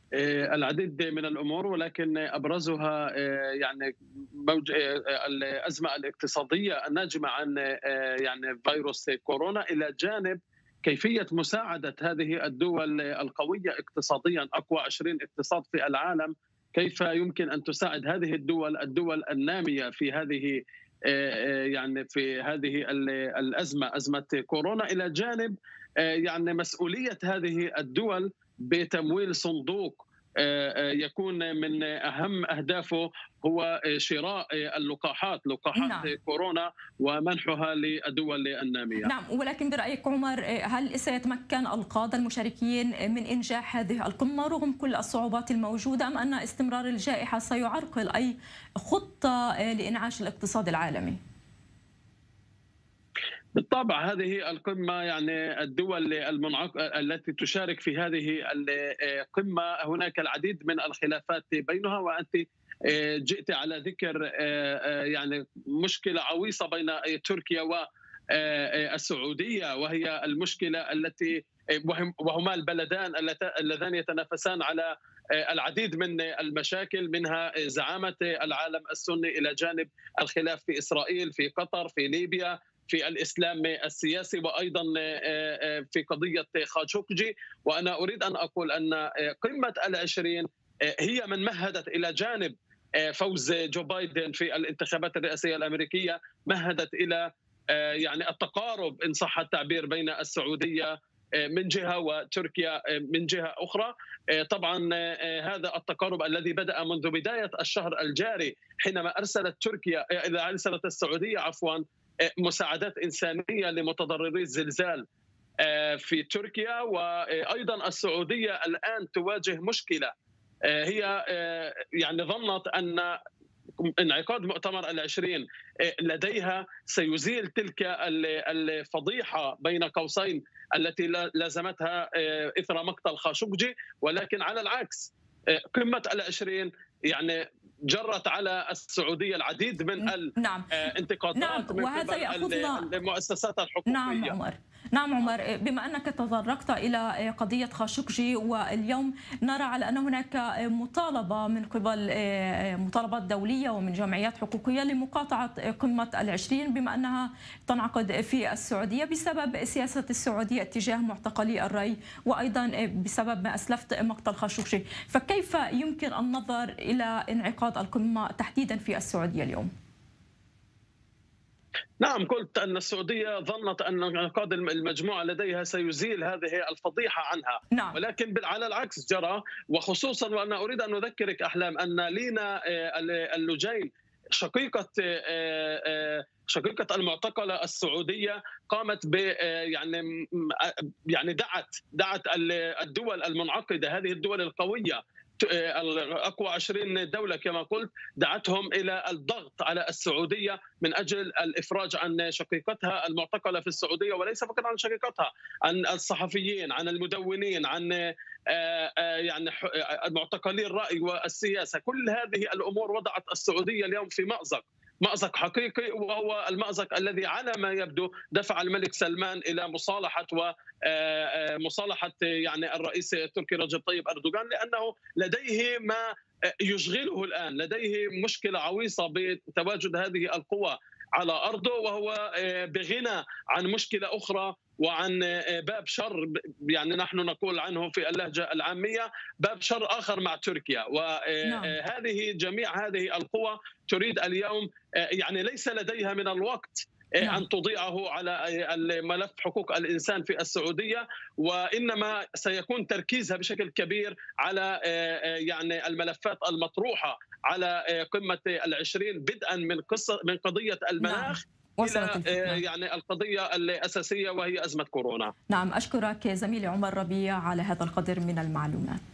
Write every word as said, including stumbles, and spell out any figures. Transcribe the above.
العديد من الامور، ولكن ابرزها يعني موج الازمه الاقتصاديه الناجمه عن يعني فيروس كورونا، الى جانب كيفيه مساعده هذه الدول القويه اقتصاديا، اقوى عشرين اقتصاد في العالم، كيف يمكن ان تساعد هذه الدول الدول الناميه في هذه يعني في هذه الازمه، ازمه كورونا، الى جانب يعني مسؤوليه هذه الدول بتمويل صندوق يكون من اهم اهدافه هو شراء اللقاحات، لقاحات نعم. كورونا، ومنحها للدول الناميه. نعم، ولكن برأيك عمر، هل سيتمكن القادة المشاركين من إنجاح هذه القمة رغم كل الصعوبات الموجودة، أم أن استمرار الجائحة سيعرقل أي خطة لإنعاش الاقتصاد العالمي؟ بالطبع هذه القمة، يعني الدول المنعق... التي تشارك في هذه القمة هناك العديد من الخلافات بينها، وأنت جئت على ذكر يعني مشكلة عويصة بين تركيا والسعودية، وهي المشكلة التي وهما البلدان اللذان يتنافسان على العديد من المشاكل، منها زعامة العالم السني إلى جانب الخلاف في إسرائيل، في قطر، في ليبيا، في الإسلام السياسي، وأيضا في قضية خاشقجي. وأنا أريد أن أقول أن قمة العشرين هي من مهدت إلى جانب فوز جو بايدن في الانتخابات الرئاسية الأمريكية، مهدت إلى يعني التقارب إن صح التعبير بين السعودية من جهة وتركيا من جهة أخرى. طبعا هذا التقارب الذي بدأ منذ بداية الشهر الجاري، حينما أرسلت تركيا إذا أرسلت السعودية عفوا مساعدات إنسانية لمتضرري الزلزال في تركيا. وأيضا السعودية الآن تواجه مشكلة، هي يعني ظنت أن انعقاد مؤتمر العشرين لديها سيزيل تلك الفضيحة بين قوسين التي لازمتها إثر مقتل خاشقجي، ولكن على العكس قمة العشرين يعني جرت على السعودية العديد من الانتقادات نعم. من وهذا يأخذنا المؤسسات الحقوقية. نعم عمر نعم عمر بما أنك تطرقت إلى قضية خاشقجي، واليوم نرى على أن هناك مطالبة من قبل مطالبات دولية ومن جمعيات حقوقية لمقاطعة قمة العشرين بما أنها تنعقد في السعودية بسبب سياسة السعودية اتجاه معتقلي الرأي، وأيضا بسبب ما أسلفت مقتل خاشقجي. فكيف يمكن النظر إلى انعقاد القمة تحديدا في السعودية اليوم؟ نعم، قلت أن السعودية ظنت أن انعقاد المجموعة لديها سيزيل هذه الفضيحة عنها، نعم. ولكن على العكس جرى. وخصوصا وأنا أريد أن أذكرك أحلام أن لينا اللجين شقيقة شقيقة المعتقلة السعودية قامت ب يعني يعني دعت دعت الدول المنعقدة، هذه الدول القوية اقوى عشرين دولة كما قلت، دعتهم الى الضغط على السعوديه من اجل الافراج عن شقيقتها المعتقله في السعوديه، وليس فقط عن شقيقتها، عن الصحفيين، عن المدونين، عن يعني معتقلي الراي والسياسه. كل هذه الامور وضعت السعوديه اليوم في مأزق، مأزق حقيقي، وهو المأزق الذي على ما يبدو دفع الملك سلمان الى مصالحه ومصالحه يعني الرئيس التركي رجب طيب اردوغان، لانه لديه ما يشغله الان، لديه مشكله عويصه بتواجد هذه القوى على ارضه، وهو بغنى عن مشكله اخرى وعن باب شر، يعني نحن نقول عنه في اللهجه العاميه باب شر اخر مع تركيا. وهذه جميع هذه القوى تريد اليوم، يعني ليس لديها من الوقت أن تضيعه على ملف حقوق الإنسان في السعودية، وإنما سيكون تركيزها بشكل كبير على يعني الملفات المطروحة على قمة العشرين، بدءا من قصة من قضية المناخ إلى يعني القضية الأساسية وهي أزمة كورونا. نعم، أشكرك زميلي عمر ربيع على هذا القدر من المعلومات.